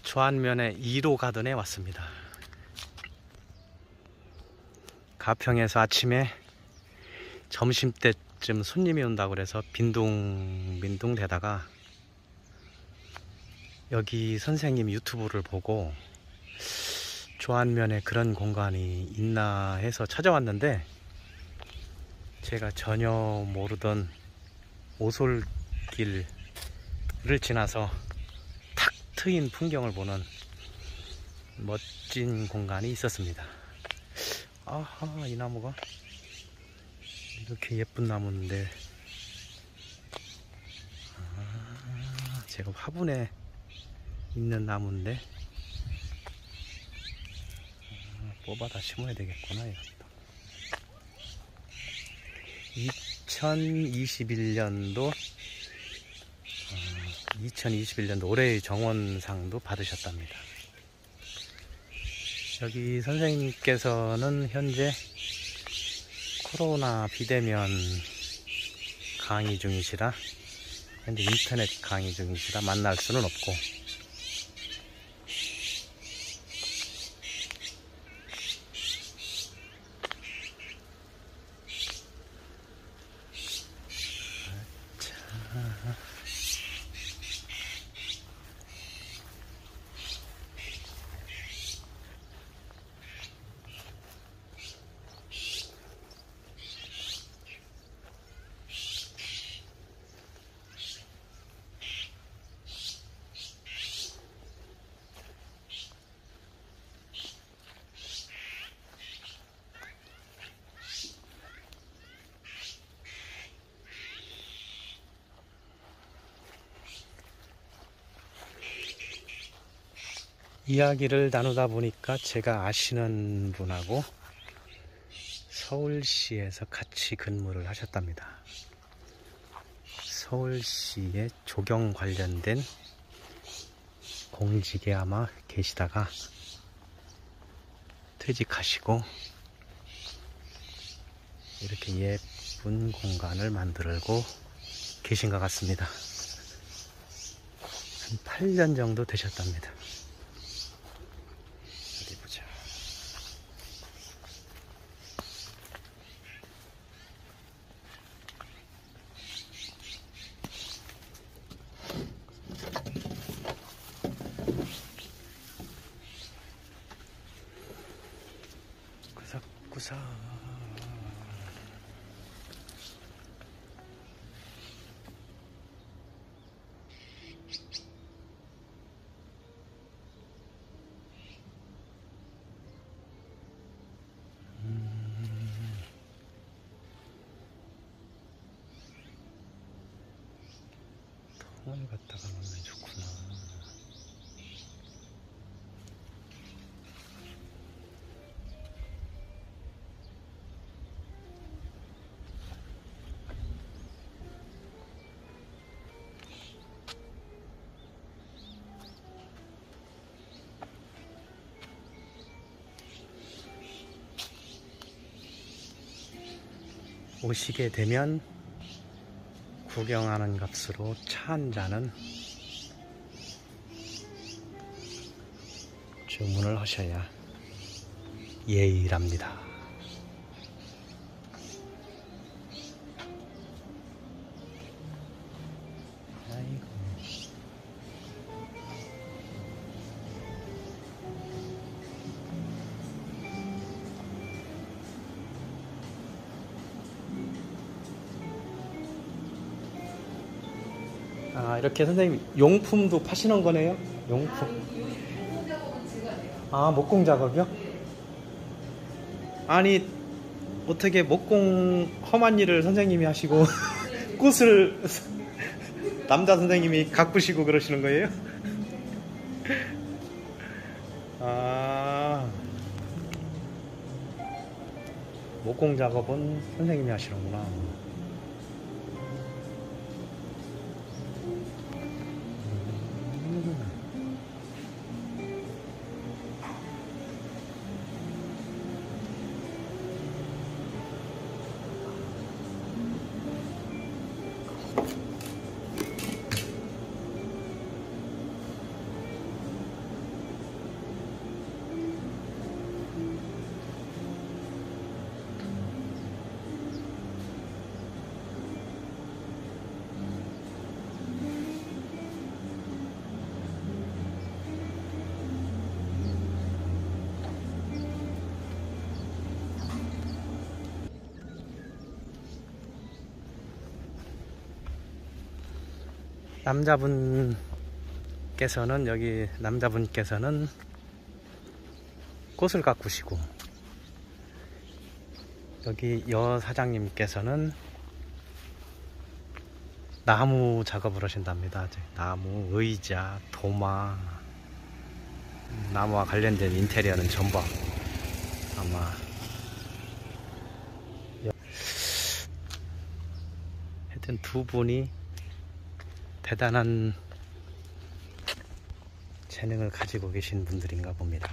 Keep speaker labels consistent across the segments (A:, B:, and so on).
A: 조안면의 2로 가든에 왔습니다. 가평에서 아침에 점심때쯤 손님이 온다고 그래서 빈둥빈둥 대다가 여기 선생님 유튜브를 보고 조안면에 그런 공간이 있나 해서 찾아왔는데, 제가 전혀 모르던 오솔길을 지나서 탁 트인 풍경을 보는 멋진 공간이 있었습니다. 아하, 이 나무가 이렇게 예쁜 나무인데, 제가 화분에 있는 나무인데 뽑아다 심어야 되겠구나. 이것도 2021년도 올해의 정원상도 받으셨답니다. 여기 선생님께서는 현재 코로나 비대면 강의 중이시라, 현재 인터넷 강의 중이시라 만날 수는 없고, 이야기를 나누다 보니까 제가 아시는 분하고 서울시에서 같이 근무를 하셨답니다. 서울시의 조경 관련된 공직에 아마 계시다가 퇴직하시고 이렇게 예쁜 공간을 만들고 계신 것 같습니다. 한 8년 정도 되셨답니다. 어디 보자. 구석구석. 통을 갖다가 놓으면 좋구나. 오시게 되면 구경하는 값으로 차 한 잔은 주문을 하셔야 예의랍니다. 아이고. 아, 이렇게 선생님 용품도 파시는 거네요? 용품. 아, 목공 작업이요? 아니, 어떻게 목공 험한 일을 선생님이 하시고 꽃을 남자 선생님이 가꾸시고 그러시는 거예요? 아, 목공 작업은 선생님이 하시는구나. 남자분께서는 꽃을 가꾸시고, 여기 여 사장님께서는 나무 작업을 하신답니다. 나무, 의자, 도마, 나무와 관련된 인테리어는 전부 아마 하여튼 두 분이 대단한 재능을 가지고 계신 분들인가 봅니다.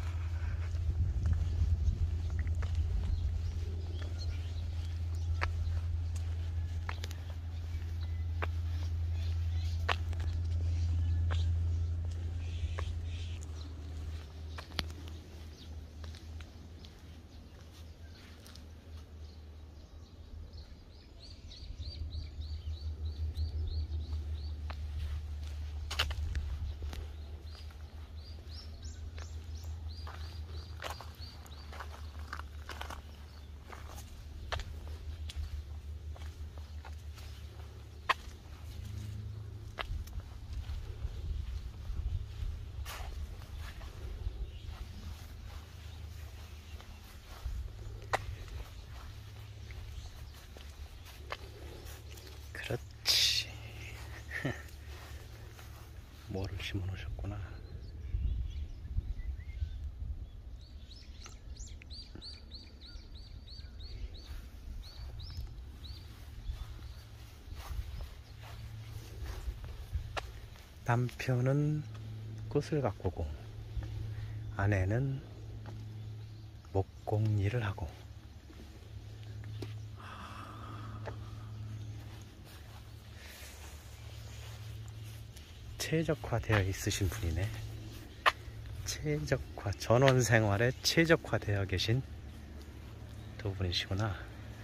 A: 그렇지. 뭐를 심어 놓으셨구나. 남편은 꽃을 가꾸고 아내는 목공 일을 하고, 최적화되어 있으신 분이네. 전원 생활에 최적화되어 계신 두 분이시구나.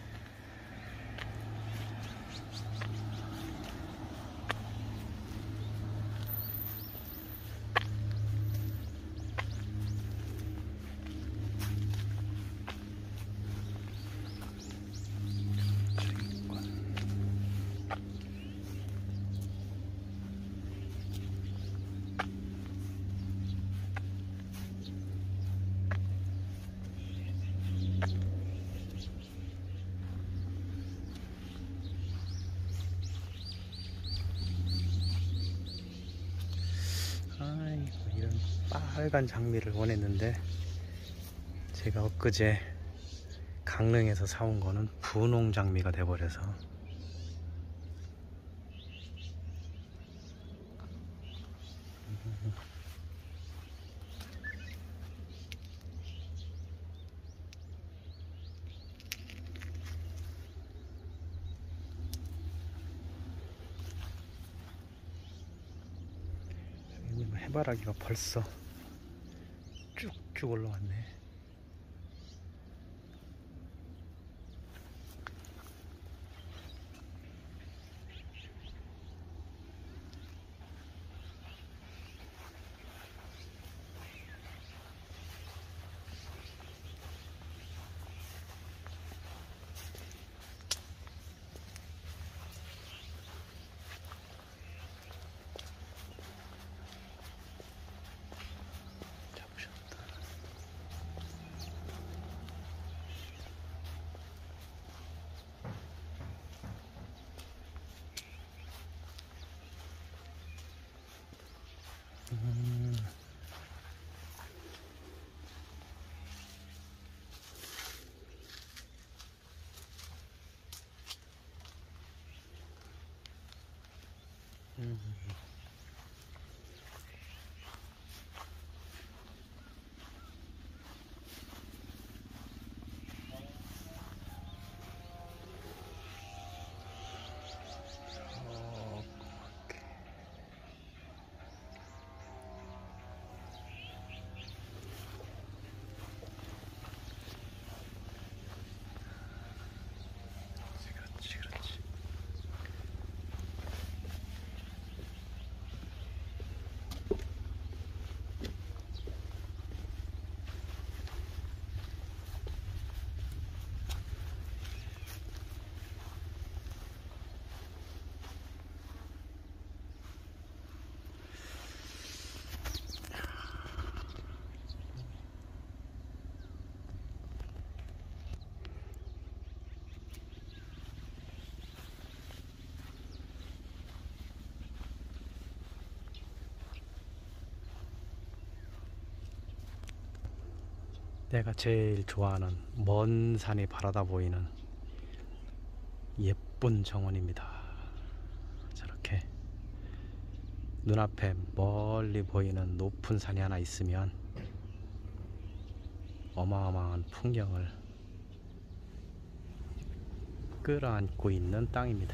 A: 아이고, 이런 빨간 장미를 원했는데 제가 엊그제 강릉에서 사온 거는 분홍 장미가 돼버려서 해바라기가 벌써 쭉쭉 올라왔네. 내가 제일 좋아하는 먼 산이 바라다 보이는 예쁜 정원입니다. 저렇게 눈앞에 멀리 보이는 높은 산이 하나 있으면 어마어마한 풍경을 끌어안고 있는 땅입니다.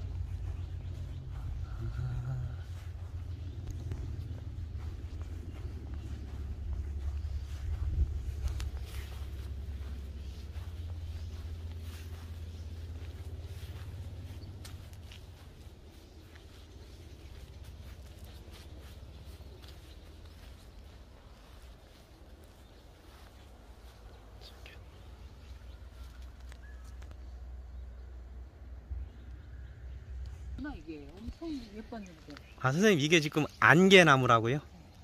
B: 이게 엄청 예뻤는데.
A: 아, 선생님, 이게 지금 안개나무라고요?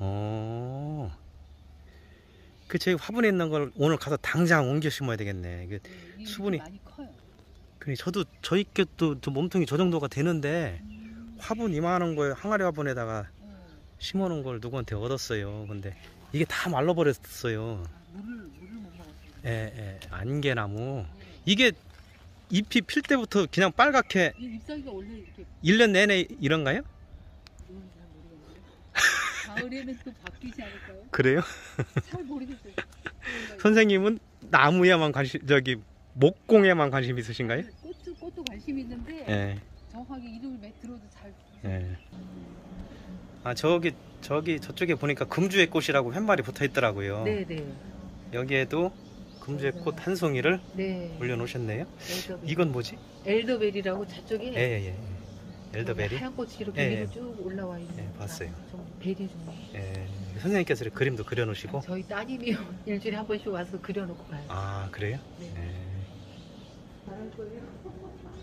A: 그 저희 화분에 있는 걸 오늘 가서 당장 옮겨 심어야 되겠네. 그
B: 네,
A: 수분이
B: 많이 커요.
A: 그래, 저도 저희 께도 저 몸통이 저 정도가 되는데 화분 이만한 거에 항아리 화분에다가 심어 놓은 걸 누구한테 얻었어요. 근데 이게 다 말라버렸어요.
B: 물을 못 먹었어요.
A: 예, 안개나무. 이게 잎이 필 때부터 그냥 빨갛게
B: 이 잎사귀가 원래 이렇게
A: 1년 내내 이런가요?
B: 그건 잘 모르겠는데. 가을에는 또 바뀌지 않을까요?
A: 그래요?
B: 잘 모르겠어요.
A: 선생님은 나무에만 저기 목공에만 관심 있으신가요?
B: 꽃도 관심 있는데
A: 예.
B: 정확하게 이름을 들어도 잘.
A: 예. 아, 저쪽에 보니까 금주의 꽃이라고 팻말이 붙어 있더라고요.
B: 네네.
A: 여기에도 금주의 꽃 한 송이를
B: 네.
A: 올려놓으셨네요.
B: 엘더베리.
A: 이건 뭐지?
B: 엘더베리라고 저쪽에.
A: 예. 엘더베리.
B: 하얀 꽃이 이렇게
A: 예,
B: 위로
A: 예.
B: 쭉 올라와 있는.
A: 예, 봤어요.
B: 좀 베리 좀.
A: 예. 선생님께서 그림도 그려놓으시고.
B: 저희 따님이 일주일에 한 번씩 와서 그려놓고 가요.
A: 아, 그래요?
B: 네.
A: 예.
B: 잘할 거예요.